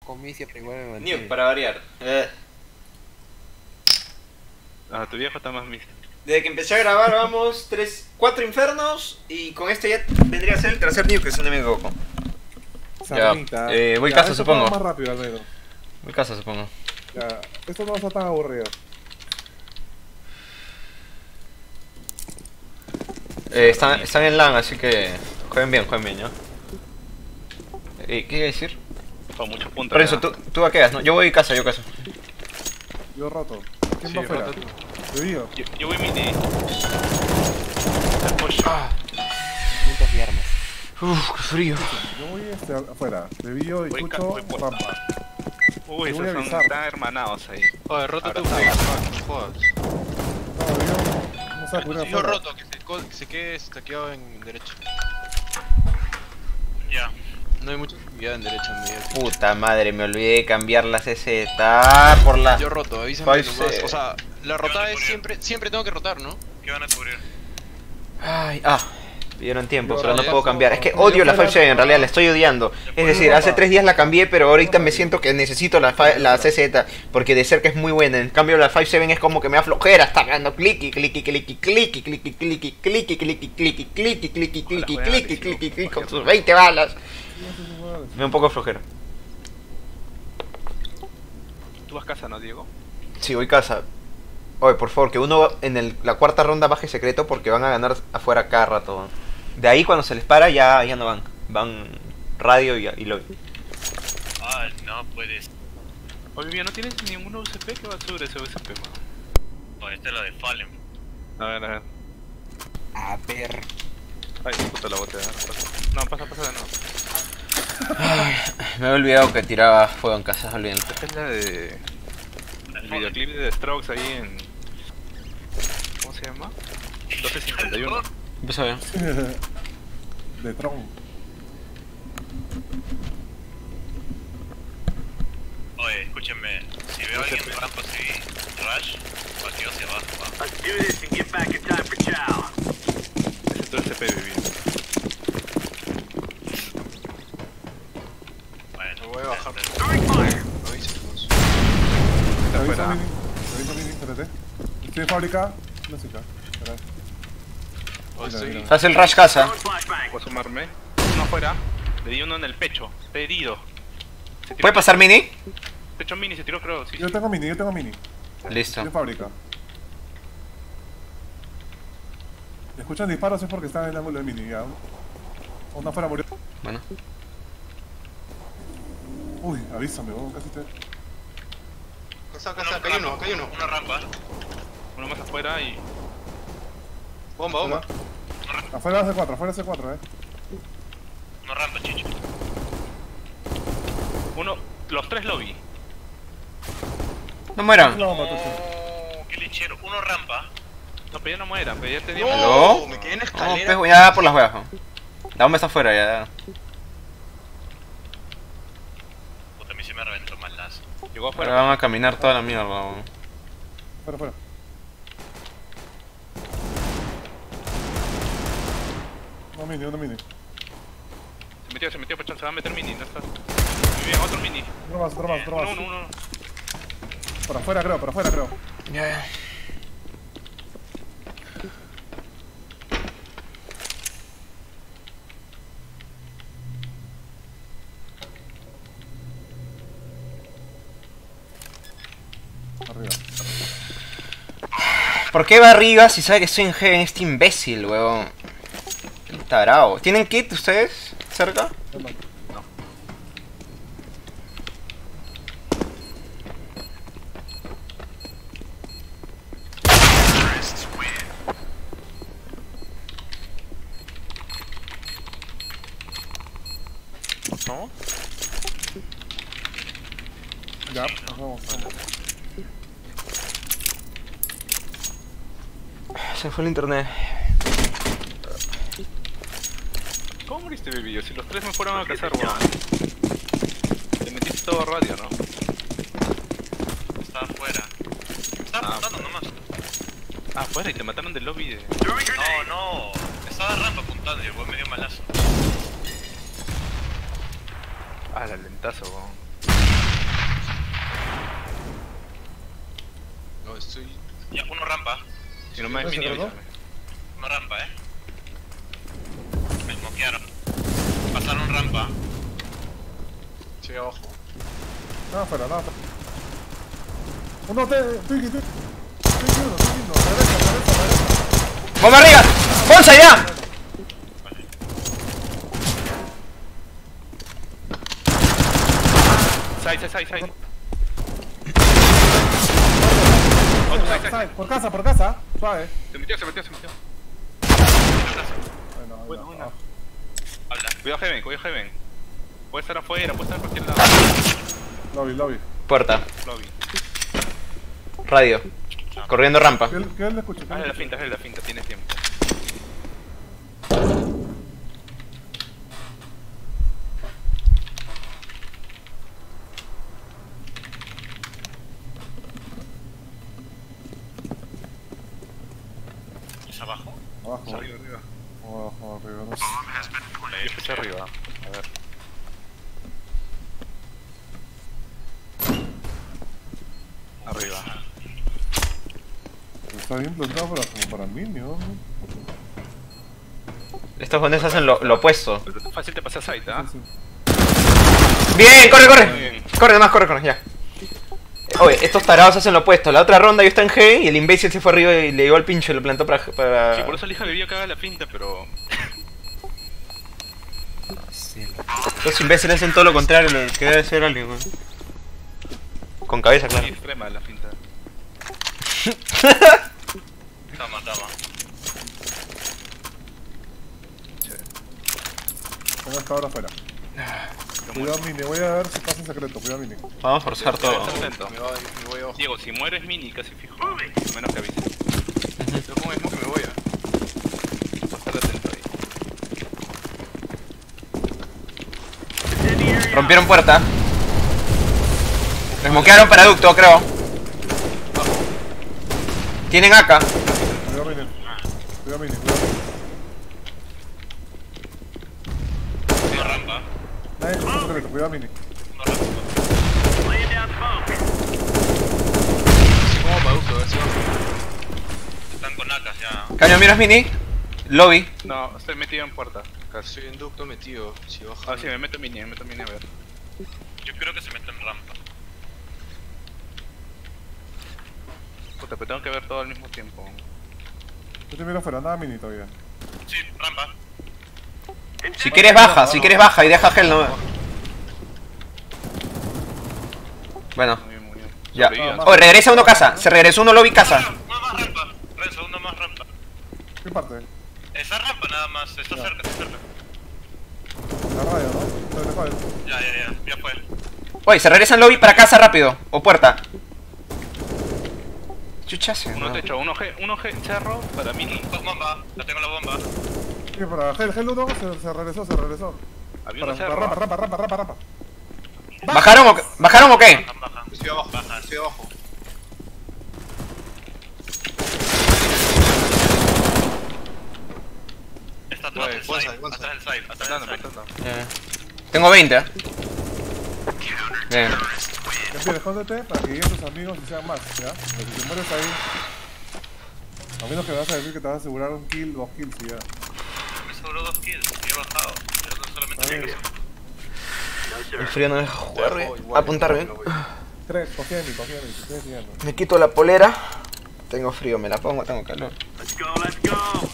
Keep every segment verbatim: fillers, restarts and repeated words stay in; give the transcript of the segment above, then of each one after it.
comicia, pero igual me Nuke mantiene. para variar. Eh. Ah, tu viejo está más mixto. Desde que empecé a grabar vamos tres, cuatro infernos y con este ya vendría a ser el tercer Nuke, si no me equivoco. Sarnita. eh, voy Ya, casa, esto supongo. va más rápido al menos. Mi casa supongo. Ya, esto no va a estar tan aburrido. Eh, están, están en LAN, así que jueguen bien, jueguen bien, ¿no? Eh, ¿Qué iba a decir? Con mucho punto. Por eso, tú, tú a qué vas, ¿no? Yo voy a casa, yo a casa. Yo roto. ¿Quién Sí, va afuera? roto tú. ¿De Bio? Yo, yo voy mini. Push. Ah, Puntos y armas. uf, qué frío. Yo voy este, afuera. De Bio y Voy ca- Cucho, voy por- rampa. Uy, Te voy a esos son avisar. tan hermanados ahí. Oye, roto Ahora tu está. face, jodas. No, de Bio no sabe cubrir Yo afuera. roto, que se, co- que se quede estaqueado en derecha. Ya. No hay mucha actividad en derecha en medio. Puta madre, me olvidé de cambiar la C Z por la... Yo roto, avísame Five, nomás. eh. O sea, la rotada es siempre, siempre tengo que rotar, ¿no? ¿Qué van a cubrir? Ay, ah, pidieron tiempo, Yo pero no ya puedo roto. cambiar. Es que Yo odio la fuera- five siete, en realidad la estoy odiando. Es decir, hace tres días la cambié, pero ahorita me siento que necesito la, fi- la C Z, porque de cerca es muy buena. En cambio la five siete es como que me da flojera, está dando clicky, clicky, clicky, clicky, clicky, clicky, clicky, clicky, clicky, clicky, clicky, clicky, clicky, clicky, clicky, con sus veinte balas. Me da un poco de flojera. Tú vas casa, ¿no, Diego? Sí, voy casa. Oye, por favor, que uno en el, la cuarta ronda baje secreto porque van a ganar afuera cada rato. De ahí cuando se les para ya, ya no van. Van radio y, y lobby. Ah, no puedes. Oye, bien, ¿no tienes ninguno U S P? ¿Qué va sobre ese U S P, man? No, esta es la de Fallen. A ver, a ver. A ver. Ay, puta la botella. No, pasa, pasa de nuevo. Ay, me he olvidado que tiraba fuego en casa, olvídenlo. Esta es la de... El videoclip de The Strokes ahí en... ¿Cómo se llama? doce cincuenta y uno. Empezó bien. De Tron. Oye, escúchenme. Si veo a alguien en rampa así, Rush, partido hacia abajo, va. Ese es tu U S P, baby. Bueno, Lo voy a bajar. este, Avísanos. Está Te aviso, afuera. Mini. Te aviso, Mini, espérate. Estoy en fábrica. Música. Espera. O Mira, estoy... mira. Se hace el rush casa. Puedo sumarme. Uno afuera. Le di uno en el pecho. Está herido. Se tiró- ¿Puede pasar mini? Pecho mini, se tiró, creo. Sí, Yo sí. tengo Mini, yo tengo Mini. Listo. Estoy en fábrica. Si escuchan disparos es porque están en el ángulo de Mini, ya. Uno afuera murió. Bueno. Uy, avísame, weón, casi te... Acá, acá, acá hay uno, acá hay uno. Una rampa. Uno más afuera y... Bomba, bomba. Afuera C cuatro, afuera C cuatro, eh. Una rampa, chicho. Uno... Los tres lobby. No mueran. No, Matucho. Oh, qué lechero. Uno rampa. No, pero ya no mueran, pero ya tenía... No, ¿Aló? me quedé en la No, escalera. pues, ya por las huevas. La bomba está afuera ya. Puta, a mí se me reventó mal lazo. Llegó Ahora afuera. van a caminar toda la mierda. weón. Fuera, fuera. No Mini, uno Mini. Se metió, se metió, pechón, se va a meter mini, no está. Muy bien, otro mini. Otro más, otro más, otro Uno, más. uno, uno. Por afuera creo, por afuera creo. Ya, ya. Arriba. ¿Por qué va arriba si sabe que estoy en G en este imbécil, weón? Qué tarao. ¿Tienen kit ustedes? ¿Cerca? Toma. ¿No? Ya, nos vamos. vamos. Se fue el internet. ¿Cómo moriste, baby? Si los tres me fueron a cazar, weón. Te metiste todo radio, ¿no? Estaba afuera. Estaba Ah. apuntando nomás. Ah, afuera y te mataron del lobby de... No, no. Estaba rampa apuntando y el weón me dio malazo. Ah, la lentazo, weón. Ya, uno rampa. Si no me ¿No es se mini, trató? avísame. Uno rampa, eh. Me smokearon. Pasaron rampa. Sigue abajo. Nada afuera, nada afuera. Uno te... Twinkie, Twinkie. Twinkie uno, Twinkie uno. Regresa, regresa, regresa. ¡Bomba arriba! ¡Bonza ya! Side, side, side, side. Side, Otro side, side. side, por casa, por casa. Suave. Se metió, se metió, se metió. Bueno, Bueno, bueno. bueno. Habla. Cuidado Heaven, cuidado Heaven. Puede estar afuera, puede estar en cualquier lado. Lobby, lobby. Puerta. Lobby. Radio. Corriendo rampa. ¿Qué, qué le escucho? ¿Qué Hazle le la escucho? finta, hazle la finta, tienes tiempo. ¿Es abajo? Abajo, Arriba, arriba. abajo, arriba. No sé. Yo empecé arriba. A ver. Arriba. Está bien plantado para, como para mí, ¿no? Estos jóvenes hacen lo, lo opuesto. Pero tan fácil te pasa site, ¿ah? Sí, sí. Bien, corre, Muy corre. bien. Corre más, corre, corre, ya. Oye, estos tarados hacen lo opuesto. La otra ronda yo estaba en G y el imbécil se fue arriba y le llegó al pincho y lo plantó para... para... Sí, por eso el hija le vio que haga la finta, pero... Cielo. Estos imbéciles hacen todo lo contrario, lo que debe ser alguien, weón. Con cabeza, Muy claro. extrema la finta. Tama, tama. Tengo esta hora afuera. Cuidado, Mini. Voy a ver si pasa en secreto. Cuidado, Mini. Vamos a forzar todo. Estar atento. Me, va, me voy abajo. Diego, si mueres mini, casi fijo. A menos que avise. Yo como es que me voy, eh. Estar atento ahí. Rompieron puerta. Desmoquearon para ducto, creo. Tienen A K. Cuidado, Mini. Cuidado, Mini. Cuidado. Uno rampa. Nadie escucha en secreto. Cuidado, Mini. Uno rampa. Sí, como para ducto, a ver si bajo. Están con A K ya. Caño, miras mini. Lobby. No, estoy metido en puerta. Casi. Estoy en ducto metido. Si baja. Ah, sí, me meto mini, me meto mini a ver. Yo creo que se mete en rampa. Puta, pero tengo que ver todo al mismo tiempo. Yo te miro afuera. Nada, Mini todavía. Sí, rampa. Si quieres baja, si quieres baja y deja gel, no. Bueno, Muy bien, muy bien. ya. Sobrevivan. Oh, regresa uno casa. Se regresó uno lobby casa. Uno más rampa. Renzo, uno más rampa. ¿Qué parte? Esa rampa nada más. Está Ya. cerca, está cerca. La radio, ¿no? Estoy lejos. Ya, ya, ya. Ya fue. Oye, se regresan lobby para casa rápido. O puerta. Chuchazo. Uno techo, uno G, uno G, cerro para mini. Dos bomba. Ya tengo la bomba. Sí, para Gel, Gel uno se, se regresó, se regresó. Había Para, uno para cerro. rampa, rampa, rampa, rampa, rampa. ¿Bajaron o, qué? ¿Bajaron o qué? Bajan, bajan. Estoy abajo, Baja. estoy abajo. Está atrás del One side. side, one Atrás del side. Atrás Pasando, del side. pasando. Eh, Tengo veinte. ¿eh? Bien. Ya empieza, escóndete para que lleguen tus amigos y sean más, ¿ya? Porque si te mueres ahí... A menos que me vas a decir que te vas a asegurar un kill, dos kills y ya. Me sobró dos kills. Y he bajado. Pero no solamente Está bien. tengo. El frío no me deja jugar, Voy, bien. voy, Apuntar voy, bien. voy. Tres, confía en mí, confía en mí, te estoy enseñando. Me quito la polera. Tengo frío, me la pongo, tengo calor. Let's go, let's go.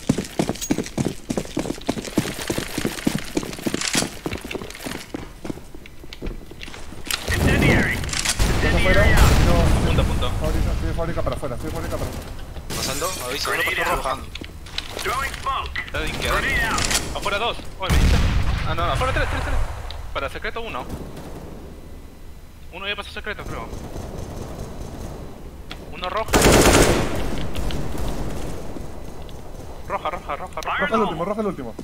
¿Estás afuera? No, Punto, punto. fábrica, estoy de fábrica para afuera, estoy de fábrica para afuera. Pasando, avisa, una pasó roja. Está de izquierda. Afuera dos. Oye, me dice. Ah, no, afuera tres, tres, tres. Para secreto uno. Uno ya pasó secreto, creo. Uno roja. Roja, roja, roja, roja. Roja el último, roja el último.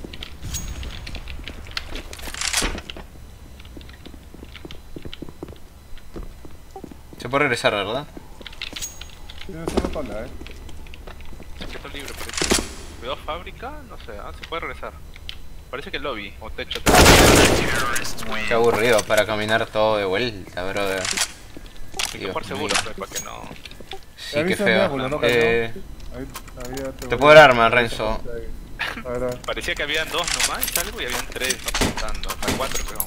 Se puede regresar, ¿verdad? Tienes solo pala, eh. Secreto libre, parece. Cuidado, fábrica, no sé, ah, se puede regresar. Parece que el lobby, o techo, techo. Qué aburrido para caminar todo de vuelta, brother. Hay que jugar seguro, pues, para que no... Sí, ¿Ya qué viste el feo. triángulo, no, cañón? Eh, Ahí, ahí ya te voy puedo a- dar arma, Renzo. A ver, a ver. Parecía que habían dos nomás, algo, y habían tres apuntando. Hasta cuatro, creo.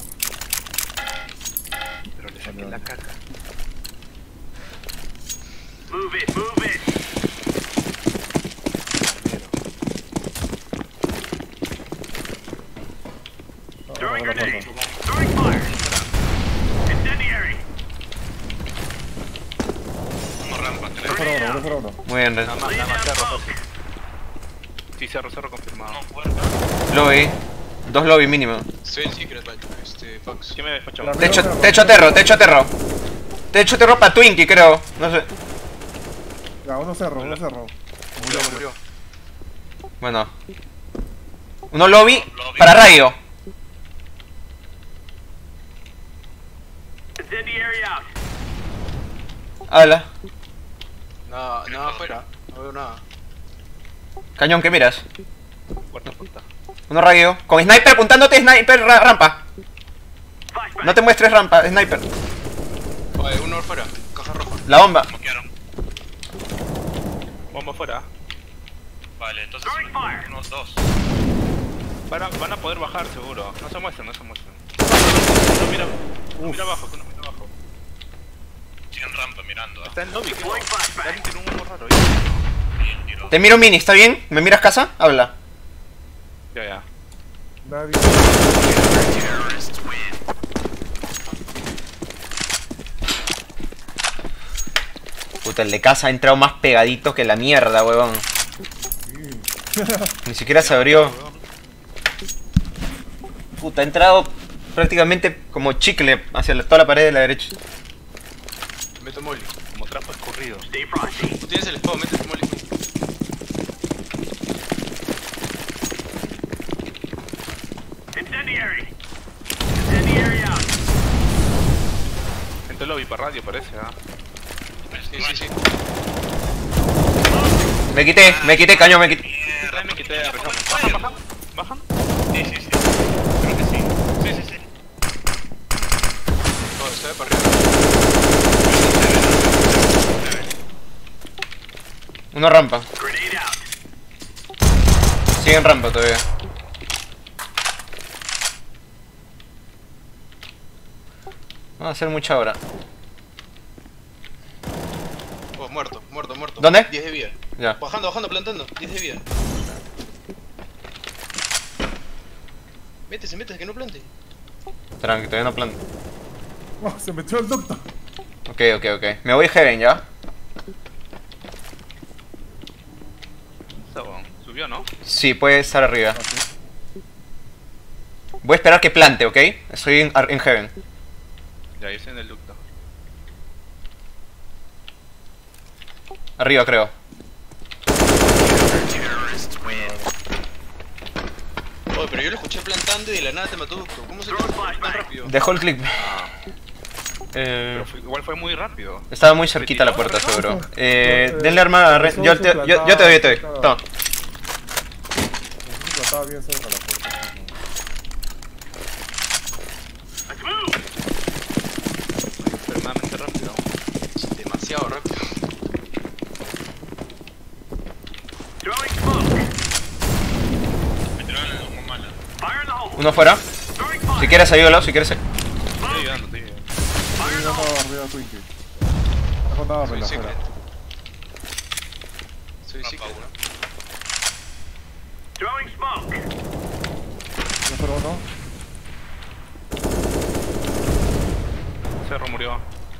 Pero le saqué la caca. Move it, move it. No, no, no, no, no. Throwing fire. Incendiary. Uno rampa, Uno creo. fuera uno, uno fuera uno. Muy bien, Renzo. Nada más, nada más, cerro, fácil. Sí, cerro, cerro confirmado. No, puerta. Lobby. Dos lobby mínimo. Estoy en Secret, man. Este, Fox. ¿Quién me despachó? La- Techo, techo terro, techo terro. Techo terro para Twinkie, creo. No sé. Ya, uno cerro, uno cerro. Murió, murió. Bueno. Uno lobby para Rayo. Incendiary out. Habla. Nada, nada afuera. No veo nada. Cañón, ¿qué miras? Puerta, puerta. Uno Rayo. Con sniper apuntándote, sniper ra- rampa. No te muestres rampa, sniper. Oye, uno afuera. Caja roja. La bomba. Moquearon. Bomba afuera. Vale, entonces unos dos. Van a, van a poder bajar seguro. No se muestren, no se muestren. No, mira, no mira abajo, tú no mira abajo. Siguen rampa mirando. ¿eh? Está en lobby, creo. Alguien tiene un humo raro. Bien, tiro. Te miro mini, ¿está bien? ¿Me miras casa? Habla. Ya, ya. Nadie. Puta, el de casa ha entrado más pegadito que la mierda, huevón. Ni siquiera se abrió. Puta, ha entrado prácticamente como chicle hacia la- toda la pared de la derecha. Meto molly. Como trapo escurrido. Stay frosty. Tú tienes el spawn, métete molly. Incendiary. Incendiary out. Entró el lobby para radio, parece, ¿ah? Sí, sí, sí. Me quité, me quité, cañón, me quité. También me quité de rezamos. ¿Bajan, bajan? ¿Bajan? Sí, sí, sí. Creo que sí. Sí, sí, sí. No, se ve para arriba. Uno rampa. Grenade out. Sigue en rampa todavía. Vamos a hacer mucha hora. Oh, muerto, muerto, muerto. ¿Dónde? diez de vida. Ya. Bajando, bajando, plantando. diez de vida. Métese, métese, que no plante. Tranqui, todavía no planto. Oh, se metió el ducto. Ok, ok, ok. Me voy Heaven, ¿ya? Eso, subió, ¿no? Sí, puede estar arriba. Voy a esperar que plante, ¿ok? Estoy en, en Heaven. Ya, yo estoy en el ducto. Arriba, creo. Oh, pero yo lo escuché plantando y de la nada te mató. ¿Cómo se te fue tan rápido? Dejó el clip. Eh, Pero fue- igual fue muy rápido. estaba muy cerquita la puerta, seguro. Eh, denle arma a Ren. Yo te, yo, yo te doy, yo te doy. Toma. Lo estaba bien cerca la puerta. Let's move. Extremadamente rápido. Demasiado rápido. Throwing smoke. Me tiraron en el humo mala. Fire in the hole. Uno fuera. Throwing fire. Si quieres, ayúdalo, si quieres. Estoy ayudando, estoy ayudando. Ahí ya estaba arriba Twinkie. Está contado Soy por secret. afuera. Soy secret, ¿no? Throwing smoke. ¿No fuera uno? Cerro murió.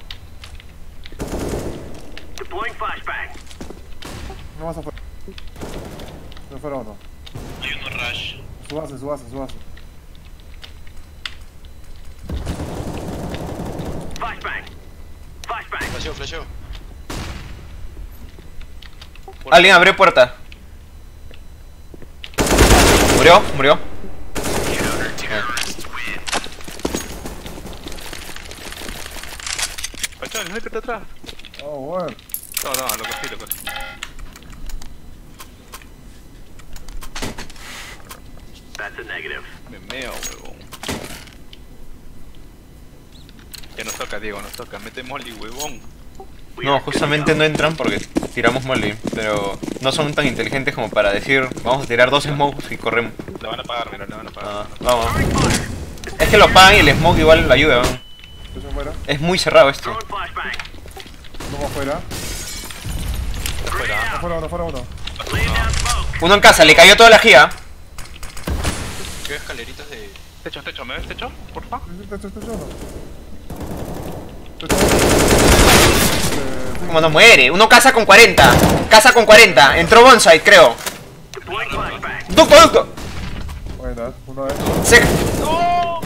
Deploying flashbang. No más afuera. No fuera uno. Hay uno rush. Su base, su base, su base. Flashbang. Flashbang. Flasheo, flasheo. Alguien abrió puerta. Murió, murió. Pachón, el sniper está atrás. Oh, bueno. No, no, lo cogí, lo cogí. That's a negative. Me meo, huevón. Ya nos toca, Diego, nos toca. Mete molly, huevón. No, justamente no entran porque tiramos molly, pero no son tan inteligentes como para decir vamos a tirar dos smokes y corremos. Le van a pagar, mira, le van a pagar. Ah, vamos. Es que lo pagan y el smoke igual ayuda. ¿no? Eso fuera. Es muy cerrado esto. Uno afuera. Afuera. Afuera uno, afuera uno. Uno en casa, le cayó toda la giga. Veo escaleritas de... Techo, techo, ¿me ves techo? Porfa. Techo, techo, uno. Techo. Como no muere. Uno casa con cuarenta. Casa con cuarenta. Entró bonsai, creo. Ducto, ducto. Buena, uno es. Se... ¡No!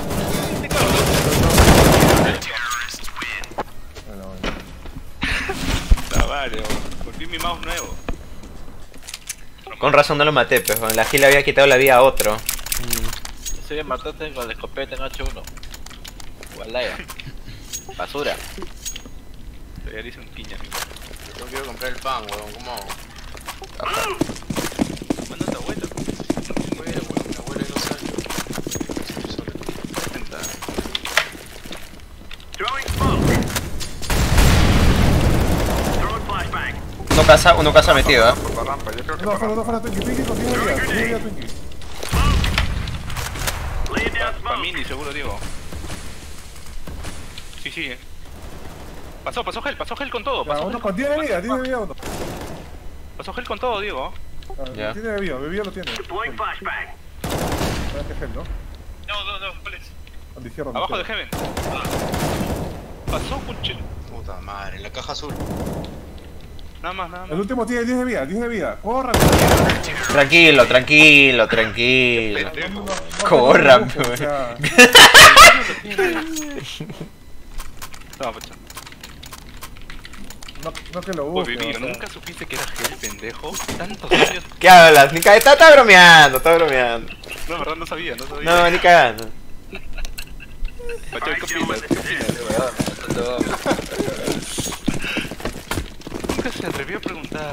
Bueno, bueno. Ah, vale, volví mi mouse nuevo. Con razón no lo maté, pero en la giga le había quitado la vida a otro. Sí, mataste con la escopeta en H uno. Gualaya. Basura. Ya le hice un piña, amigo. No quiero comprar el pan, weón, ¿cómo hago? Manda a tu abuelo. Muy bien, weón, mi abuela no sale. Estoy solo. Senta. Uno casa, uno casa metido, ¿eh? Por la rampa, yo creo que No, por afuera, no, afuera, Twinkie, Twinkie, contigo de vida, contigo de vida, Twinkie. Para mini, seguro, Diego. Sí, sí, eh. Pasó, pasó Gel, pasó Gel con todo. Ya, Pasó uno Gel con tiene de vida, tiene de vida uno. pasó Gel con todo, Diego. Ah, Ya. Tiene de vida, de vida lo tiene. ¿Sabes qué es gel, no? No, no, no, ¿cuál es? A la izquierda. a la Abajo de izquierda. Heaven. Pasó, cuche. Puta madre, en la caja azul. Nada más, nada El más. último tiene diez de vida, diez de vida. Corran. Tranquilo, tranquilo, tranquilo. Pendejo. Corran, O sea, No, pecho. no, no que lo Uy, busque. vivir, o sea. nunca supiste que era Gel, pendejo. Tantos años. ¿Qué hablas? Ni cagando. Está, está bromeando, está bromeando. No, en verdad no sabía, no sabía. No, ni cagando. Pacho, ¿qué opinas? ¿Qué opinas? Nunca se atrevió a preguntar.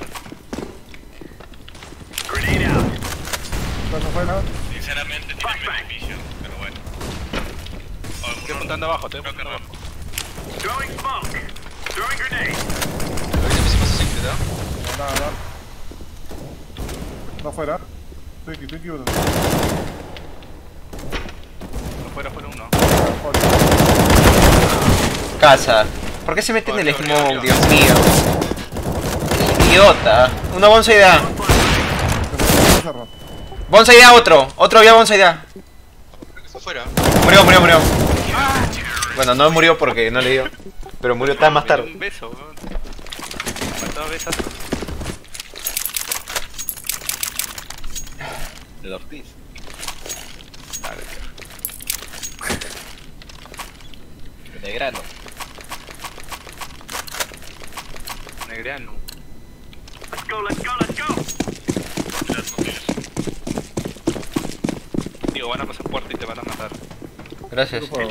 ¿Estás afuera? Sinceramente tiene beneficio, pero bueno. Oh, Estoy uno- apuntando abajo, estoy creo que apuntando abajo. Ahorita me se pasa secret, ¿ah? Nada, nada. No afuera. Twinkie, Twinkie uno. Fuera, fuera uno. Casa. ¿Por qué se mete en el smoke, Dios mío? Idiota. Uno bonsai de A. Cerro. Bonsai de A otro. Otro había bonsai de A. Creo que está afuera. Murió, murió, murió. Bueno, no murió porque no le dio. Pero murió tan más Me dio tarde. Un beso, weón. Me mataba besas. El Ortiz. Dale, tío. De grano. Negreano. Digo, van a pasar puerta y te van a matar. Gracias. Grupo.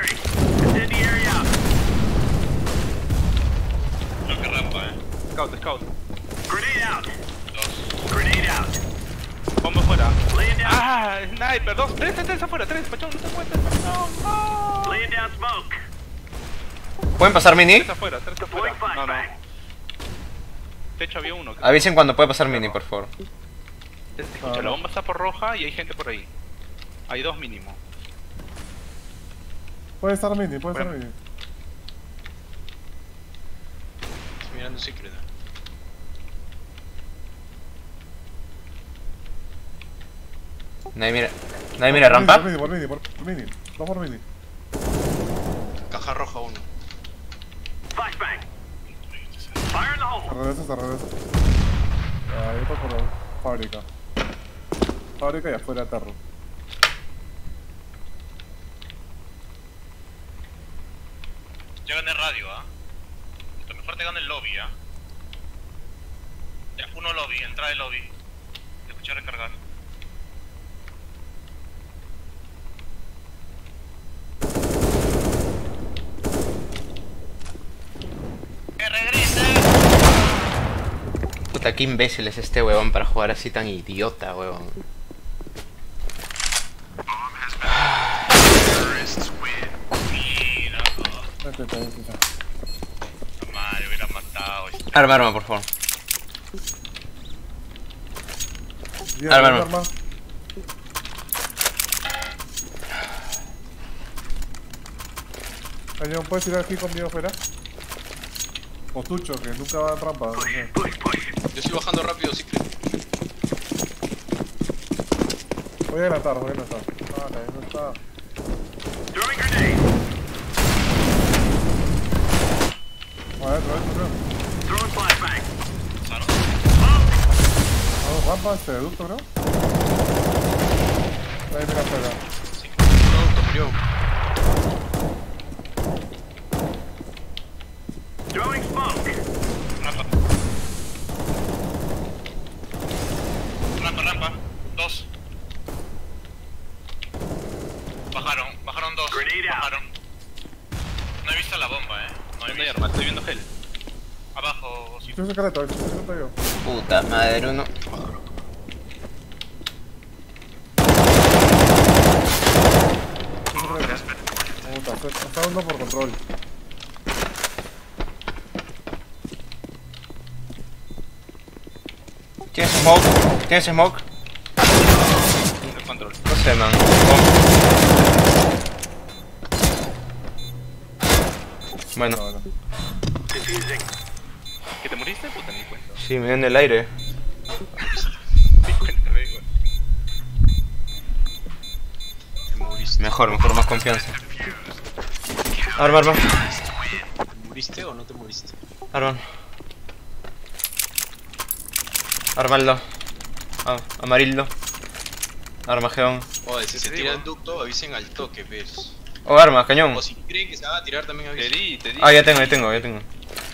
Creo que rampa, eh. Scout, scout. Dos. Bomba fuera. Ah, sniper. Dos, tres, tres, tres afuera. Tres, pachón, no te cuentes. No, no. ¿Pueden pasar mini? Tres afuera, tres afuera. No, no. Techo había uno. Avisen cuando puede pasar mini, por favor. Escucha, la bomba está por roja y hay gente por ahí. Hay dos mínimo. Puede estar mini, puede estar Bueno. mini. Estoy mirando secret, ¿ah? Nadie mira. Nadie mira rampa. Por mini, por mini, por mini. Dos por mini. Caja roja uno. Se regresa, se regresa. Ahí está por la fábrica. Fábrica y afuera tarro. Ya gané radio, ¿ah? Lo mejor te gana el lobby, ¿ah? Ya, uno lobby, entrada de lobby. Te escuché recargar. ¡Que regrese! Puta, qué imbécil es este huevón para jugar así tan idiota, huevón. Mira, Vete, vete, vete. madre, hubiera ¿viste? Arma, arma, por favor. Bien, Arma, bien, arma. arma. Cañón, ¿puedes tirar aquí conmigo fuera? O Tucho, que nunca va a trampa. No sé. Yo estoy bajando rápido, sí creo. Voy a adelantar, voy a adelantar. Ah, no, no está. A ver, a ver, a ver. Vamos, rampa, este ducto, ¿no? Ahí mira afuera. Producto, murió. Rampa, rampa. Dos. Bajaron, bajaron dos. Bajaron. No he visto la bomba, eh. No he No hay visto. arma, estoy viendo gel. Abajo, sí. Estoy secreto, estoy secreto yo. Puta madre, uno. Puta, está- está uno por control. ¿Tienes smoke? ¿Tienes smoke? El control. No sé, man. Oh. Bueno, No, no. ¿Que te moriste? Puta, ni cuenta. sí, me dio en el aire. Ni cuenta, me digo. Te moriste. Mejor, mejor, más confianza. Arma, arma. ¿Te moriste o no te moriste? Arma. Armaldo. Ah, amarillo. Armageón. Oye, si se Sí, tira bueno. el ducto, avisen al toque, ves. Oh, arma, cañón. O si creen que se van a tirar, también Te avisen. di, te di. Ah, ya tengo, ya tengo, ya tengo.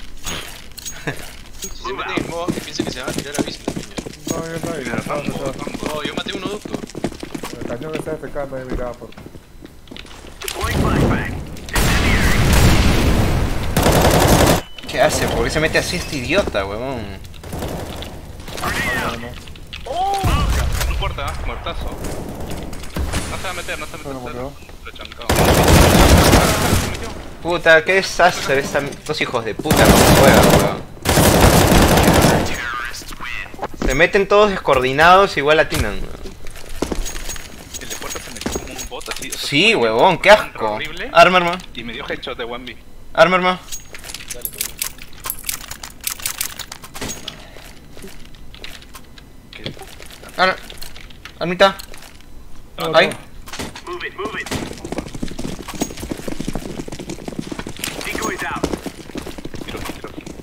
Si se meten en modo que piensen que se van a tirar, avisen también. ya. No, yo no, yo Pero no, vamos, no, no. vamos. No, yo maté uno ducto. El cañón está defecando ahí, miraba por. ¿Qué hace? ¿Por qué se mete así este idiota, huevón? No importa, muertazo. No se va a meter, no se va a Bueno, meter. murió. Rechancado. Puta, qué desastre, esta- estos hijos de puta no juegan, weón. Se meten todos descoordinados, igual atinan, weón. El de puerta se metió como un bot así. o sea, Sí, como huevón, qué asco. horrible. Arma, arma. Y me dio headshot de one B. Arma, arma. Dale, conmigo. ¿Qué? Arma. Armita. No, Ahí. no. Tiro aquí, tiro aquí.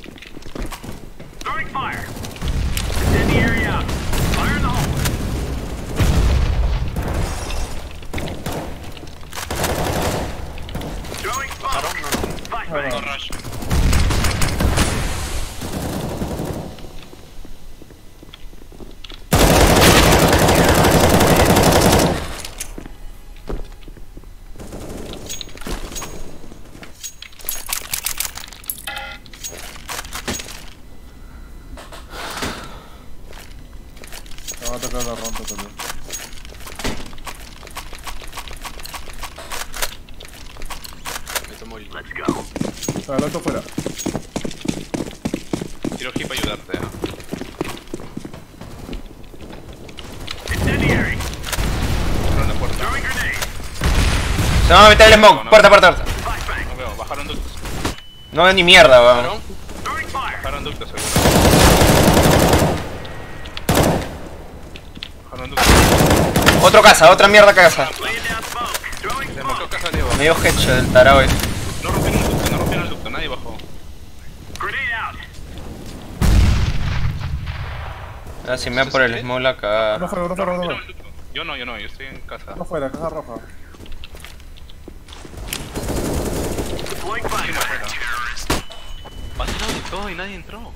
No rush. Me va a tocar la rampa también. Me tomo el. Adelanto fuera. Tiro aquí para ayudarte, ¿eh? Tiro en la puerta. Se va a meter el smoke. Puerta, puerta, puerta. No veo, bajaron ductos. No veo ni mierda, weón. ¿Parón? Bajaron ductos, seguro. Bajaron ductos. Otro casa, otra mierda casa. Se mató casa Diego. Me dio headshot el tarao ese. No rompieron el ducto, no rompieron el ducto, nadie bajó. Ahora si me da por el smoke la No cagada. fuera, no No fuera, no rompieron fuera. el ducto. Yo no, yo no, yo estoy en casa. No fuera, caja roja. ¿Quién afuera? Va a tirar de todo y nadie entró.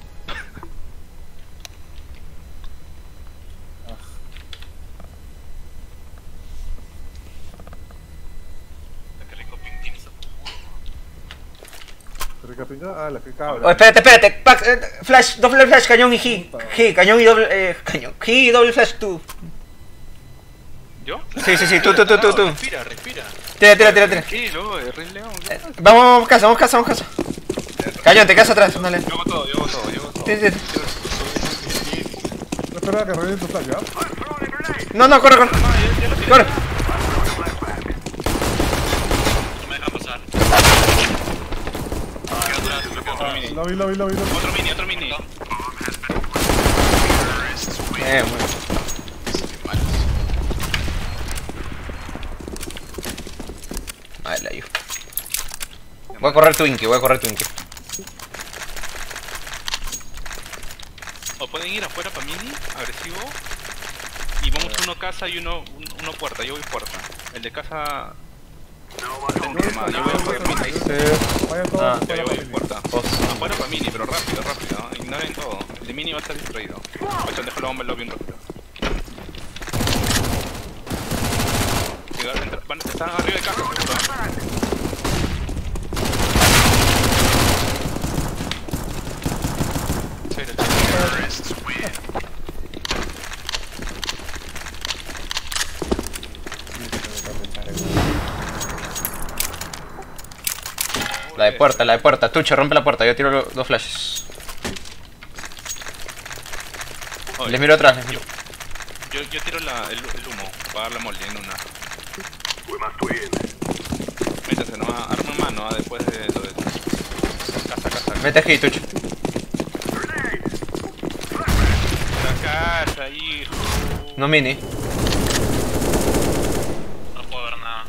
Qué rico pintín eso. Rica pinga. Ah, la que Oh, cabra. espérate, espérate. Pack, eh, flash, doble flash, cañón y G. G, cañón y doble. Eh, cañón. G y doble flash tú. ¿Yo? Sí, sí, sí, tú, tú, tú, tú, tú. Respira, respira. Tira, tira, tira, tira. Sí, luego de Rey León. ¿qué Eh, pasa? Vamos, vamos casa, vamos casa, vamos casa. Cañón, te quedas atrás, dale. Yo hago todo, yo hago todo, yo hago todo. Sí, sí. No espera a que reviente total, ¿ya? No, no, corre, corre. No, ya, ya lo tiré. Corre. No me dejan pasar. Otro mini. Lo vi, lo vi, lo vi, lo vi. Otro mini, otro mini. Eh, bueno. Vale, ahí. Voy a correr Twinkie, voy a correr Twinkie. O pueden ir afuera para mini, agresivo. Y vamos uno casa y uno, un- uno puerta. Yo voy puerta. El de casa. Atento, nomás, yo voy afuera para mini. Vayan todos Ah, Ya, fuera yo voy para mí. puerta. Dos. Afuera para mini, pero rápido, rápido. Ignoren todo. El de mini va a estar distraído. Ocho, dejo la bomba en lobby un rápido. Llegar, entra- van- Están arriba de casa, seguro. Chévere, chévere. La de puerta, la de puerta. Tucho, rompe la puerta, yo tiro lo- dos flashes. Oye, Les miro atrás, les miro. Yo, yo tiro la, el, el humo para dar la molly en una. Métase, no, arma en mano ah, después de lo de. Casa, casa. Mete aquí, Tucho. La casa, hijo. No mini. No puedo ver nada.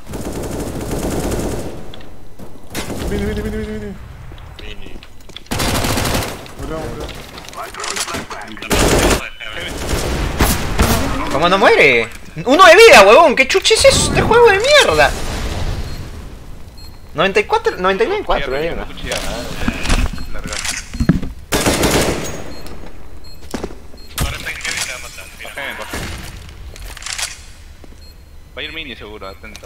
Vini, vini, vini, vini, vini. Mini. Murió, murió. ¿Cómo no muere? Uno de vida, huevón. ¿Qué chuche es eso? Este juego de mierda. noventa y cuatro, noventa y nueve, cuatro, eh. Una cuchilla. Larga. Ahora está en heavy y te va a matar. Mira. Bajen, bajen. Va a ir mini seguro, atento.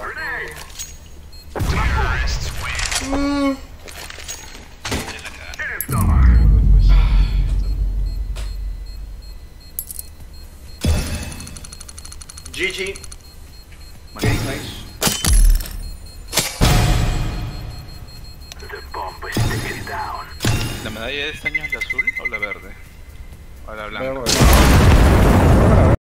G G. ¿La medalla de este año es la azul o la verde? O la blanca. Verde.